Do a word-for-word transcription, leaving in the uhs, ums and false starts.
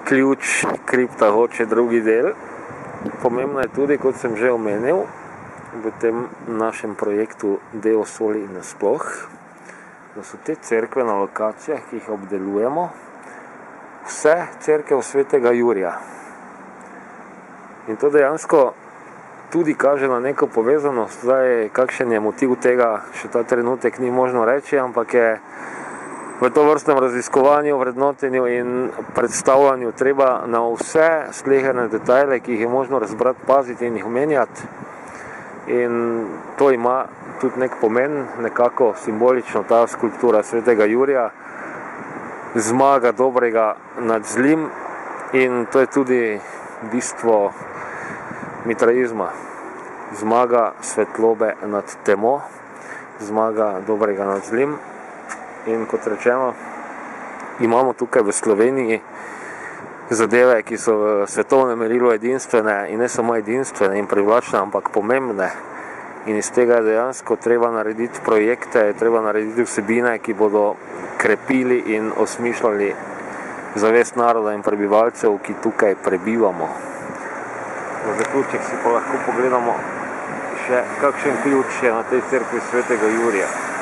ključ kripta hoče drugi del. Pomembno je tudi, kot sem že omenil, v tem našem projektu Deo Soli nasploh, da so te cerkve na lokacijah, ki jih obdelujemo, vse cerkev svetega Jurija. In to dejansko tudi kaže na neko povezanost. Zdaj, kakšen je motiv tega, še ta trenutek ni možno reči, ampak je v to vrstnem raziskovanju, vrednotenju in predstavljanju treba na vse sleherne detajle, ki jih je možno razbrati, paziti in jih omenjati. In to ima tudi nek pomen, nekako simbolično ta skulptura svetega Jurija, zmaga dobrega nad zlim, in to je tudi bistvo mitraizma. Zmaga svetlobe nad temo, zmaga dobrega nad zlim. In kot rečeno, imamo tukaj v Sloveniji zadeve, ki so v svetovnem merilu edinstvene, in ne samo edinstvene in privlačne, ampak pomembne. In iz tega je dejansko treba narediti projekte, treba narediti vsebine, ki bodo krepili in osmišljali zavest naroda in prebivalcev, ki tukaj prebivamo. V zaključek si pa lahko pogledamo še kakšen ključ je na tej cerkvi svetega Jurija.